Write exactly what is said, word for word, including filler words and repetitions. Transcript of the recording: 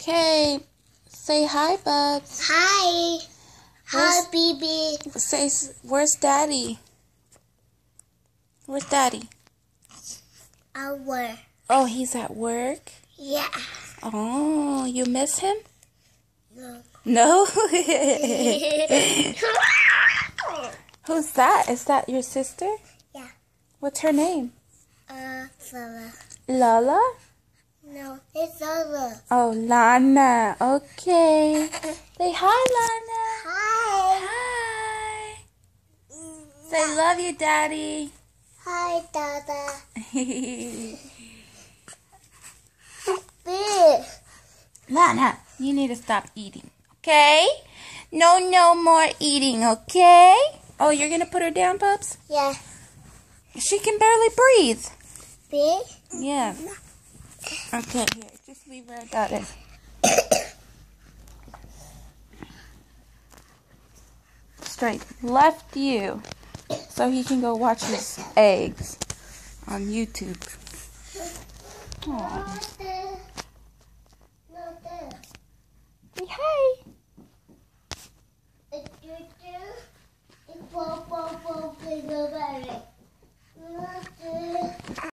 Okay. Say hi, Bubs. Hi. Hi, baby. Say, where's Daddy? Where's Daddy? At work. Oh, he's at work? Yeah. Oh, you miss him? No. No? Who's that? Is that your sister? Yeah. What's her name? Uh, Lala. Lala? No, it's Lala. Oh, Lana. Okay. Say hi, Lana. Hi. Hi. Say love you, Daddy. Hi, Dada. Lana, you need to stop eating, okay? No, no more eating, okay? Oh, you're going to put her down, Bubs? Yeah. She can barely breathe. Big? Yeah. Okay, here. Just leave her. I got it. Straight. Left you. So he can go watch his eggs on YouTube. Aww.